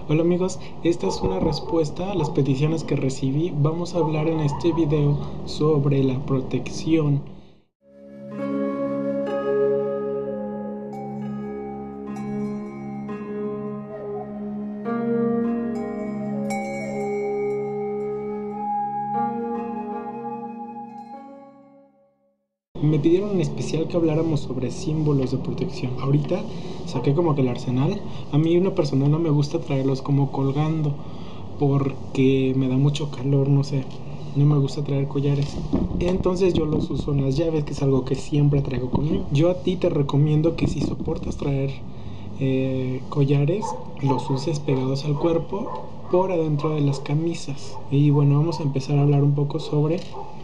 Hola amigos, esta es una respuesta a las peticiones que recibí. Vamos a hablar en este video sobre la protección. Me pidieron en especial que habláramos sobre símbolos de protección. Ahorita saqué como que el arsenal. A mí en lo personal no me gusta traerlos como colgando porque me da mucho calor, no sé. No me gusta traer collares. Entonces yo los uso en las llaves, que es algo que siempre traigo conmigo. Yo a ti te recomiendo que si soportas traer collares, los uses pegados al cuerpo por adentro de las camisas. Y bueno, vamos a empezar a hablar un poco sobre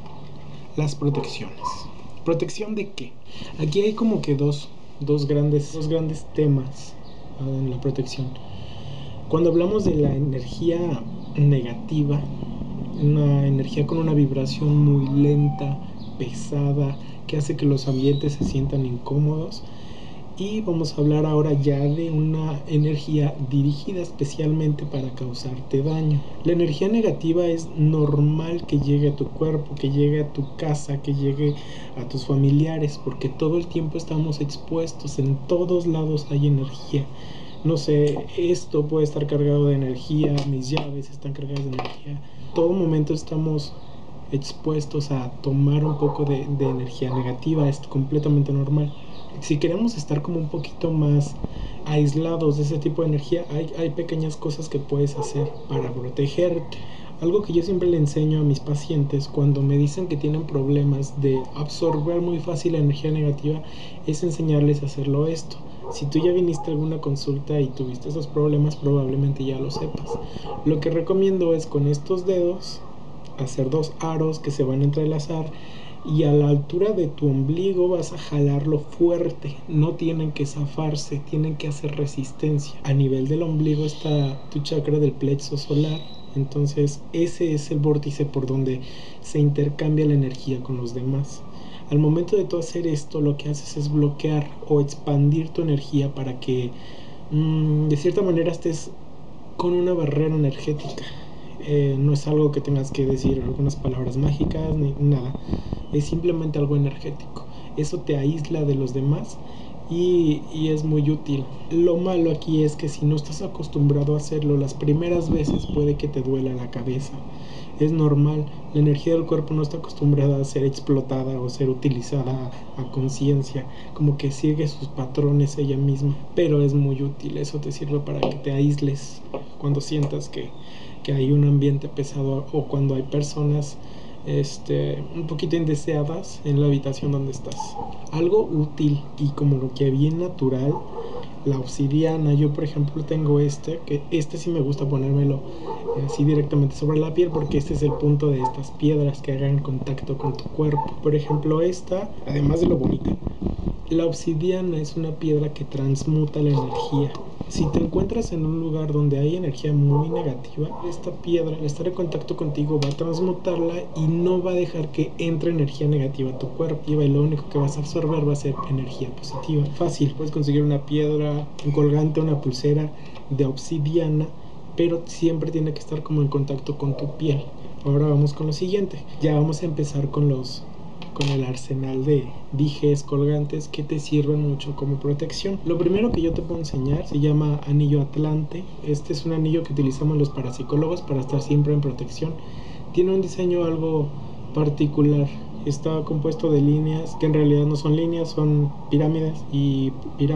las protecciones. ¿Protección de qué? Aquí hay como que dos grandes temas en la protección. Cuando hablamos de la energía negativa, una energía con una vibración muy lenta, pesada, que hace que los ambientes se sientan incómodos. Y vamos a hablar ahora ya de una energía dirigida especialmente para causarte daño. La energía negativa es normal que llegue a tu cuerpo, que llegue a tu casa, que llegue a tus familiares, porque todo el tiempo estamos expuestos, en todos lados hay energía. No sé, esto puede estar cargado de energía, mis llaves están cargadas de energía. Todo momento estamos expuestos a tomar un poco de energía negativa, es completamente normal. Si queremos estar como un poquito más aislados de ese tipo de energía, hay pequeñas cosas que puedes hacer para protegerte. Algo que yo siempre le enseño a mis pacientes cuando me dicen que tienen problemas de absorber muy fácil la energía negativa es enseñarles a hacerlo esto. Si tú ya viniste a alguna consulta y tuviste esos problemas, probablemente ya lo sepas. Lo que recomiendo es con estos dedos hacer dos aros que se van a entrelazar y a la altura de tu ombligo vas a jalarlo fuerte. No tienen que zafarse, tienen que hacer resistencia. A nivel del ombligo está tu chakra del plexo solar. Entonces ese es el vórtice por donde se intercambia la energía con los demás. Al momento de tú hacer esto, lo que haces es bloquear o expandir tu energía para que de cierta manera estés con una barrera energética. No es algo que tengas que decir algunas palabras mágicas ni nada, es simplemente algo energético. Eso te aísla de los demás y es muy útil. Lo malo aquí es que si no estás acostumbrado a hacerlo, las primeras veces puede que te duela la cabeza. Es normal, la energía del cuerpo no está acostumbrada a ser explotada o ser utilizada a conciencia, como que sigue sus patrones ella misma, pero es muy útil. Eso te sirve para que te aísles cuando sientas que hay un ambiente pesado o cuando hay personas un poquito indeseadas en la habitación donde estás. Algo útil y como que bien natural, la obsidiana. Yo por ejemplo tengo que sí me gusta ponérmelo así directamente sobre la piel, porque este es el punto de estas piedras que hagan contacto con tu cuerpo. Por ejemplo esta, además de lo bonita, la obsidiana es una piedra que transmuta la energía. Si te encuentras en un lugar donde hay energía muy negativa, esta piedra al estar en contacto contigo va a transmutarla y no va a dejar que entre energía negativa a tu cuerpo, y lo único que vas a absorber va a ser energía positiva. Fácil, puedes conseguir una piedra, un colgante, una pulsera de obsidiana, pero siempre tiene que estar como en contacto con tu piel. Ahora vamos con lo siguiente. Ya vamos a empezar con el arsenal de dijes colgantes que te sirven mucho como protección. Lo primero que yo te puedo enseñar se llama anillo Atlante. Este es un anillo que utilizamos los parapsicólogos para estar siempre en protección. Tiene un diseño algo particular. Está compuesto de líneas que en realidad no son líneas, son pirámides y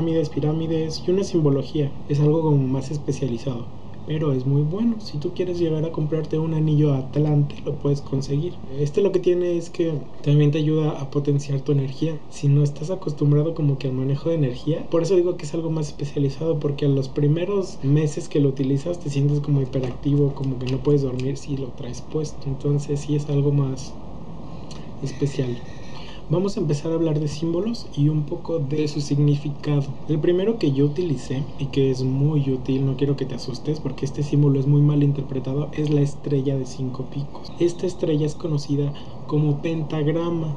una simbología. Es algo como más especializado, pero es muy bueno. Si tú quieres llegar a comprarte un anillo Atlante, lo puedes conseguir. Lo que tiene es que también te ayuda a potenciar tu energía. Si no estás acostumbrado como que al manejo de energía, por eso digo que es algo más especializado, porque en los primeros meses que lo utilizas te sientes como hiperactivo, como que no puedes dormir si lo traes puesto. Entonces sí es algo más especial. Vamos a empezar a hablar de símbolos y un poco de su significado. El primero que yo utilicé y que es muy útil, no quiero que te asustes porque este símbolo es muy mal interpretado, es la estrella de 5 picos. Esta estrella es conocida como pentagrama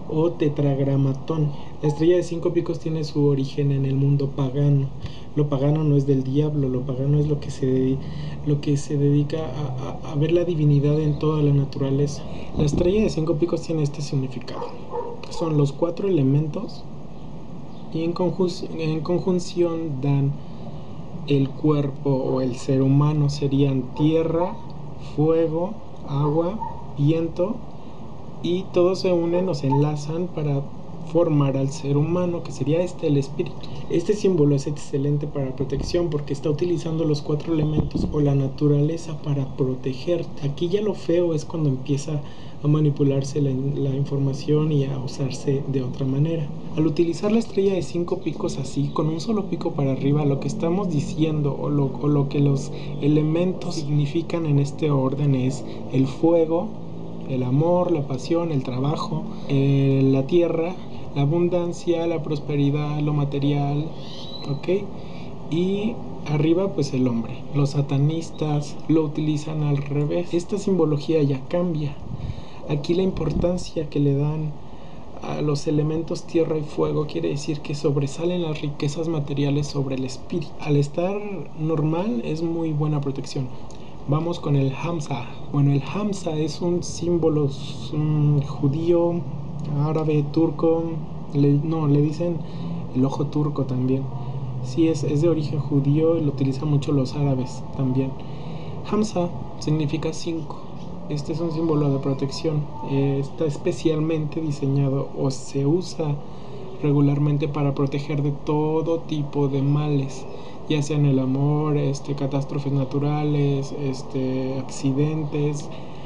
o tetragramatón. La estrella de 5 picos tiene su origen en el mundo pagano. Lo pagano no es del diablo, lo pagano es lo que se dedica a ver la divinidad en toda la naturaleza. La estrella de 5 picos tiene este significado. Son los 4 elementos y en conjunción dan el cuerpo o el ser humano. Serían tierra, fuego, agua, viento, y todos se unen o se enlazan para formar al ser humano, que sería el espíritu. Este símbolo es excelente para protección porque está utilizando los 4 elementos o la naturaleza para protegerte. Aquí ya lo feo es cuando empieza a manipularse la información y a usarse de otra manera. Al utilizar la estrella de 5 picos así, con un solo pico para arriba, lo que estamos diciendo o lo que los elementos significan en este orden es el fuego, el amor, la pasión, el trabajo, la tierra, la abundancia, la prosperidad, lo material, ¿ok? Y arriba pues el hombre. Los satanistas lo utilizan al revés. Esta simbología ya cambia. Aquí la importancia que le dan a los elementos tierra y fuego quiere decir que sobresalen las riquezas materiales sobre el espíritu. Al estar normal es muy buena protección. Vamos con el Hamsa. Bueno, el Hamsa es un símbolo judío, árabe, turco. Le dicen el ojo turco también. Sí, es de origen judío y lo utilizan mucho los árabes también. Hamsa significa 5. Este es un símbolo de protección. Está especialmente diseñado o se usa regularmente para proteger de todo tipo de males, ya sean el amor, catástrofes naturales, accidentes,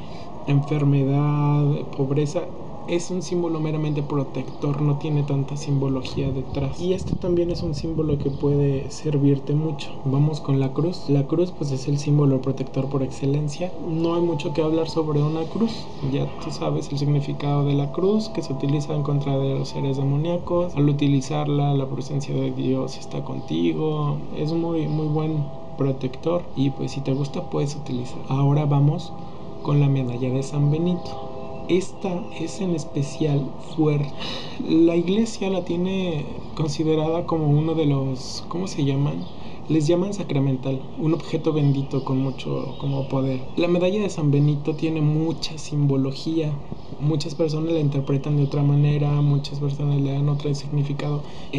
enfermedad, pobreza. Es un símbolo meramente protector, no tiene tanta simbología detrás. Y este también es un símbolo que puede servirte mucho. Vamos con la cruz. La cruz pues es el símbolo protector por excelencia. No hay mucho que hablar sobre una cruz. Ya tú sabes el significado de la cruz, que se utiliza en contra de los seres demoníacos. Al utilizarla, la presencia de Dios está contigo. Es muy, muy buen protector. Y pues si te gusta puedes utilizar. Ahora vamos con la medalla de San Benito. Esta es en especial fuerte. La iglesia la tiene considerada como uno de los, ¿cómo se llaman? Les llaman sacramental, un objeto bendito con mucho como poder. La medalla de San Benito tiene mucha simbología. Muchas personas la interpretan de otra manera, muchas personas le dan otro significado.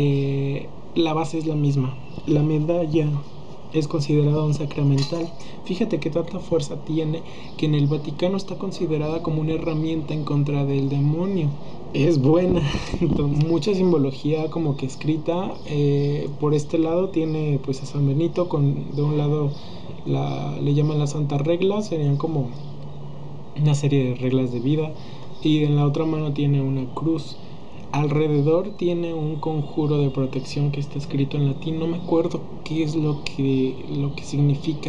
La base es la misma. La medalla es considerada un sacramental. Fíjate que tanta fuerza tiene que en el Vaticano está considerada como una herramienta en contra del demonio. Es buena. Entonces, mucha simbología como que escrita. Por este lado tiene pues a San Benito, de un lado le llaman la Santa Regla, serían como una serie de reglas de vida, y en la otra mano tiene una cruz. Alrededor tiene un conjuro de protección que está escrito en latín. No me acuerdo qué es lo que significa.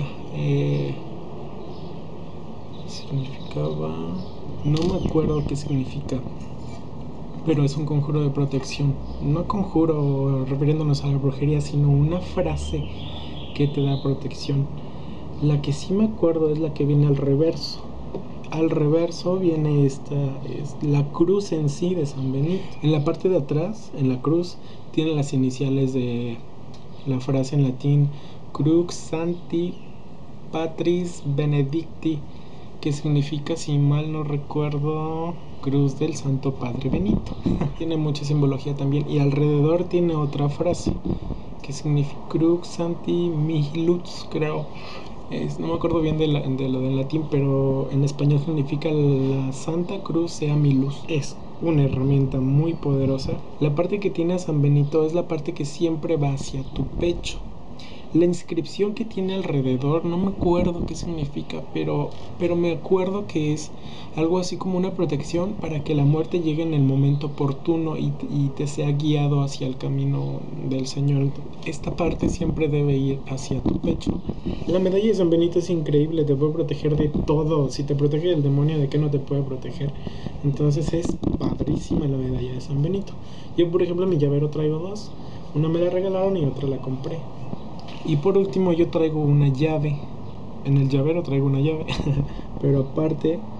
Significaba... No me acuerdo qué significa. Pero es un conjuro de protección. No conjuro refiriéndonos a la brujería, sino una frase que te da protección. La que sí me acuerdo es la que viene al reverso. Al reverso viene es la cruz en sí de San Benito. En la parte de atrás, en la cruz, tiene las iniciales de la frase en latín Crux Sancti Patris Benedicti, que significa, si mal no recuerdo, Cruz del Santo Padre Benito. Tiene mucha simbología también. Y alrededor tiene otra frase que significa Crux Sancti Mihi Lux, creo. No me acuerdo bien de lo del latín, pero en español significa la Santa Cruz sea mi luz. Es una herramienta muy poderosa. La parte que tiene a San Benito es la parte que siempre va hacia tu pecho. La inscripción que tiene alrededor, no me acuerdo qué significa, pero me acuerdo que es algo así como una protección para que la muerte llegue en el momento oportuno y te sea guiado hacia el camino del Señor. Esta parte siempre debe ir hacia tu pecho. La medalla de San Benito es increíble, te puede proteger de todo. Si te protege del demonio, ¿de qué no te puede proteger? Entonces es padrísima la medalla de San Benito. Yo, por ejemplo, en mi llavero traigo 2. Una me la regalaron y otra la compré. Y por último yo traigo una llave. En el llavero traigo una llave. Pero aparte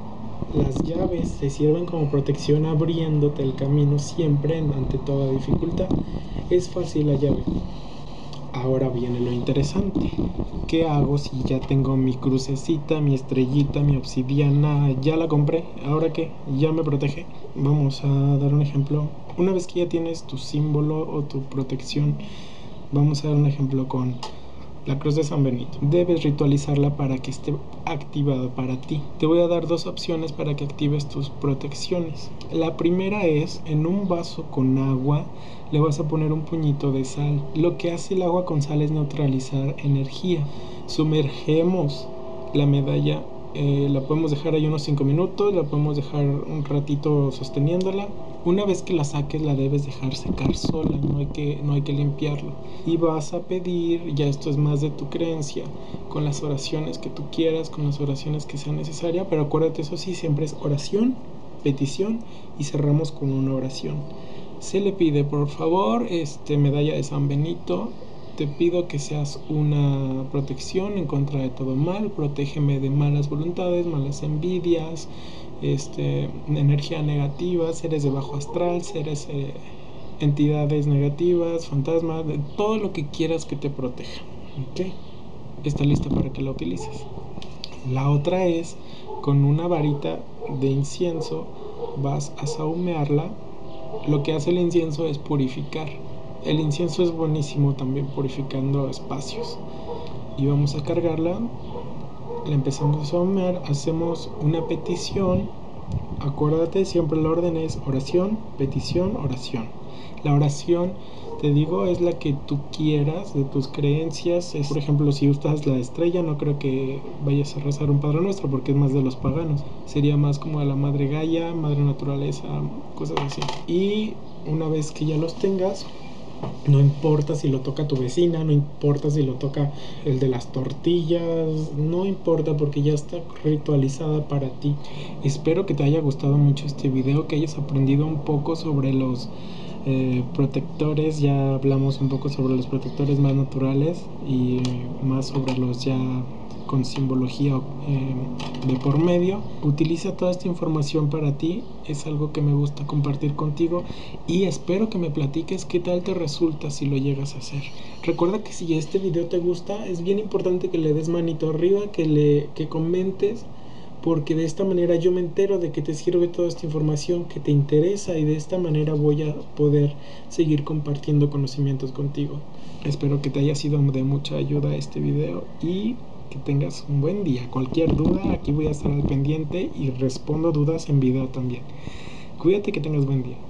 Las llaves te sirven como protección abriéndote el camino siempre ante toda dificultad. Es fácil la llave. Ahora viene lo interesante. ¿Qué hago si ya tengo mi crucecita, mi estrellita, mi obsidiana? Ya la compré. ¿Ahora qué? ¿Ya me protege? Vamos a dar un ejemplo. Una vez que ya tienes tu símbolo o tu protección, vamos a dar un ejemplo con la cruz de San Benito. Debes ritualizarla para que esté activada para ti. Te voy a dar dos opciones para que actives tus protecciones. La primera es, en un vaso con agua, le vas a poner un puñito de sal. Lo que hace el agua con sal es neutralizar energía. Sumergemos la medalla, la podemos dejar ahí unos 5 minutos, la podemos dejar un ratito sosteniéndola. Una vez que la saques la debes dejar secar sola, no hay que limpiarla. Y vas a pedir, ya esto es más de tu creencia, con las oraciones que tú quieras, con las oraciones que sean necesarias, pero acuérdate, eso sí, siempre es oración, petición y cerramos con una oración. Se le pide, por favor, medalla de San Benito, te pido que seas una protección en contra de todo mal, protégeme de malas voluntades, malas envidias, energía negativa, seres de bajo astral, seres, entidades negativas, fantasmas, de todo lo que quieras que te proteja. ¿Ok? Está lista para que la utilices. La otra es, con una varita de incienso, vas a saumearla. Lo que hace el incienso es purificar. El incienso es buenísimo también purificando espacios. Y vamos a cargarla, la empezamos a saumear, hacemos una petición. Acuérdate, siempre el orden es oración, petición, oración. La oración, te digo, es la que tú quieras, de tus creencias. Por ejemplo, si usas la estrella, no creo que vayas a rezar un Padre Nuestro porque es más de los paganos. Sería más como a la Madre Gaia, Madre Naturaleza, cosas así. Y una vez que ya los tengas, no importa si lo toca tu vecina, no importa si lo toca el de las tortillas, no importa porque ya está ritualizada para ti. Espero que te haya gustado mucho este video, que hayas aprendido un poco sobre los protectores. Ya hablamos un poco sobre los protectores más naturales y más sobre los ya con simbología de por medio. Utiliza toda esta información para ti, es algo que me gusta compartir contigo y espero que me platiques qué tal te resulta si lo llegas a hacer. Recuerda que si este video te gusta, es bien importante que le des manito arriba, que comentes, porque de esta manera yo me entero de que te sirve toda esta información, que te interesa, y de esta manera voy a poder seguir compartiendo conocimientos contigo. Espero que te haya sido de mucha ayuda este video y que tengas un buen día. Cualquier duda, aquí voy a estar al pendiente y respondo dudas en video también. Cuídate, que tengas buen día.